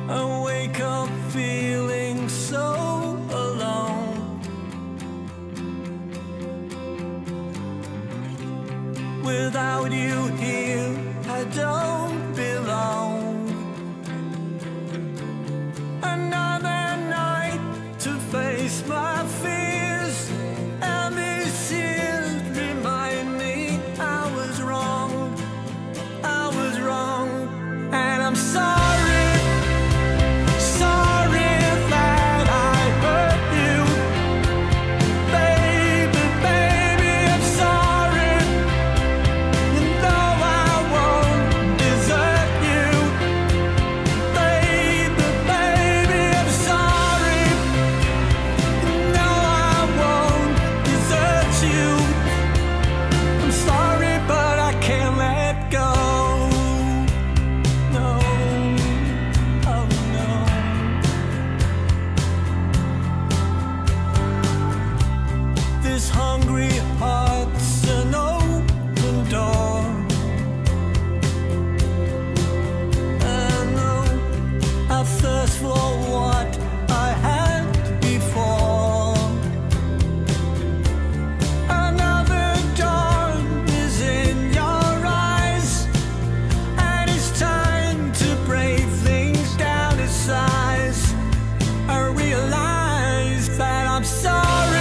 I wake up feeling so alone. Without you here, I don't belong. Another night to face my fears, and these tears remind me I was wrong. I was wrong, and I'm sorry. This hungry heart's an open door. I know I thirst for what I had before. Another dawn is in your eyes, and it's time to break things down to size. I realize that I'm sorry.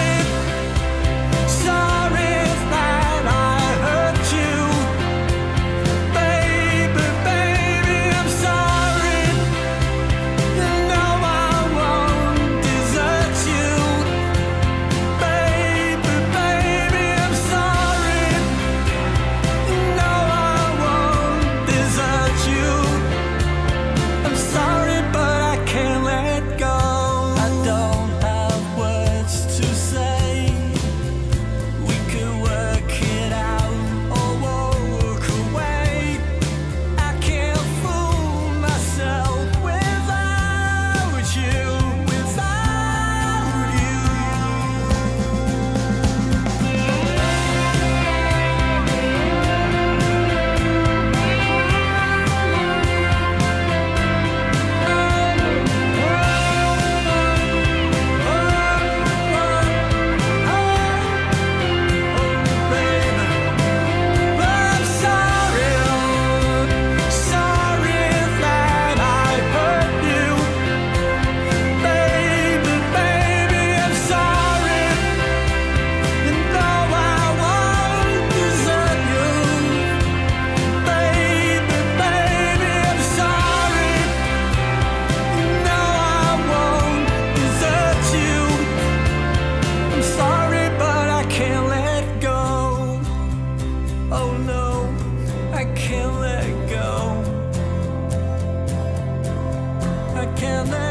Oh no, I can't let go. I can't let